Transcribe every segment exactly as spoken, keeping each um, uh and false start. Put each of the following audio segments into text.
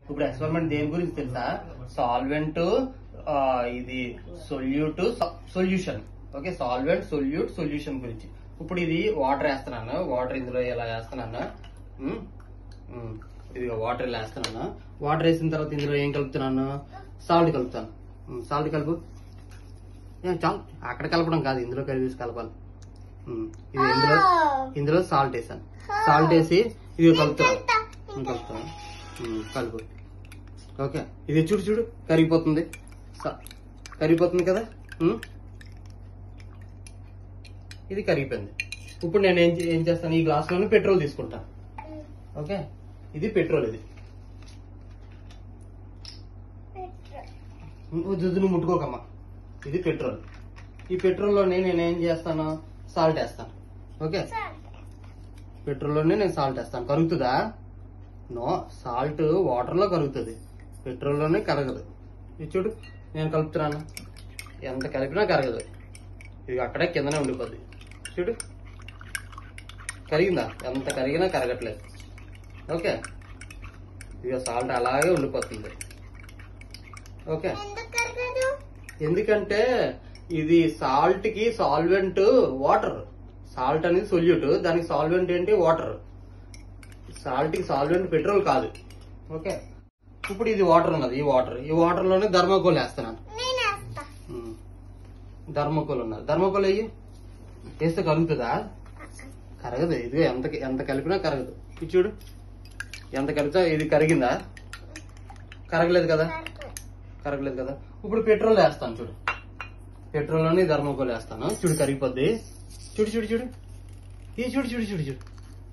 ఇప్పుడు ఎక్స్పెరిమెంట్ దేని గురించి తెలుసా? సాల్వెంట్, ఇది solute, solution. Okay, solvent, solute, solution గురించి. ఇప్పుడు ఇది వాటర్ వేస్తున్నాను. వాటర్ ఇందులో ఇలా వేస్తున్నాను. ఇది వాటర్ ఇలా వేస్తున్నాను. వాటర్ వేసిన తర్వాత ఇందులో ఏం కలుపుతున్నాను? సాల్ట్ కలుపుతాను. సాల్ట్ కలుపు. చాలు, అక్కడ కలపడం కాదు, ఇందులో కలిపి కలపాలి. ఇది ఇందులో ఇందులో సాల్ట్ వేసాను. సాల్ట్ వేసి ఇది కలుపుతాను. కలుపుతాను కలుపు. ఓకే, ఇది చూడు చూడు కరిగిపోతుంది. కరిగిపోతుంది కదా, ఇది కరిగిపోయింది. ఇప్పుడు నేను ఏం ఏం చేస్తాను? ఈ గ్లాస్ లోనే పెట్రోల్ తీసుకుంటాను. ఓకే, ఇది పెట్రోల్. ఇది దుద్దును ముట్టుకోకమ్మా. ఇది పెట్రోల్. ఈ పెట్రోల్ లోనే నేను ఏం చేస్తాను? సాల్ట్ వేస్తాను. ఓకే, పెట్రోల్ లోనే నేను సాల్ట్ వేస్తాను. కరుగుతుందా? నో, సాల్ట్ వాటర్ లో కరుగుతుంది, పెట్రోల్ లోనే కరగదు. ఇది చూడు, నేను కలుపుతున్నాను. ఎంత కలిపినా కరగదు. ఇది అక్కడే కిందనే ఉండిపోద్ది. చూడు, కరిగిందా? ఎంత కరిగినా కరగట్లేదు. ఓకే, ఇక సాల్ట్ అలాగే ఉండిపోతుంది. ఓకే, ఎందుకంటే ఇది సాల్ట్ కి సాల్వెంట్ వాటర్. సాల్ట్ అనేది సొల్యూట్, దానికి సాల్వెంట్ ఏంటి? వాటర్. సాల్ట్ కి సాల్వెంట్ పెట్రోల్ కాదు. ఓకే, ఇప్పుడు ఇది వాటర్ ఉన్నది. ఈ వాటర్ ఈ వాటర్ లోనే థర్మోకోల్ వేస్తున్నాను. థర్మోకోల్ ఉన్నది. థర్మోకోల్ అయ్యి వేస్తే కలుగుతుందా? కరగదు. ఇది ఎంత ఎంత కలిపినా కరగదు. ఇది చూడు, ఎంత కలిపితే ఇది కరిగిందా? కరగలేదు కదా, కరగలేదు కదా. ఇప్పుడు పెట్రోల్ వేస్తాను. చూడు, పెట్రోల్ లోనే థర్మోకోల్ వేస్తాను. చూడు, కరిగిపోద్ది. చూడు చూడు చూడు ఏ చూడు చూడు చూడు చూడు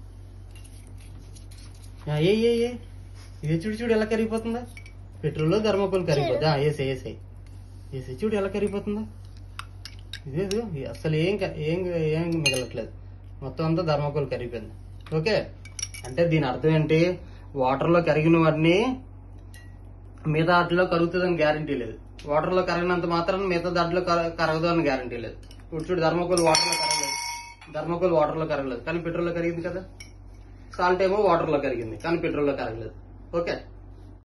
ఏ ఏ ఏ ఇది చూడు చూడు ఎలా కరిగిపోతుందా? పెట్రోల్ లో థర్మోకోల్ కరిగిపోద్దా? వేసే వేసే వేసే చూడు ఎలా కరిగిపోతుందా? ఇదే అసలు ఏం ఏం ఏం మిగలట్లేదు, మొత్తం అంతా థర్మోకోల్ కరిగిపోయింది. ఓకే, అంటే దీని అర్థం ఏంటి? వాటర్ లో కరిగినవన్నీ మిగతా దాంట్లో కరుగుతుందని గ్యారంటీ లేదు. వాటర్ లో కరిగినంత మాత్రం మిగతా దాంట్లో కరగదు అని గ్యారంటీ లేదు. ఇప్పుడు చూడు, థర్మోకోల్ వాటర్ లో కరగలేదు, థర్మోకోల్ వాటర్ లో కరగలేదు, కానీ పెట్రోల్ లో కరిగింది కదా. సాల్ట్ ఏమో వాటర్ లో కరిగింది, కానీ పెట్రోల్ లో కరగలేదు. ఓకే.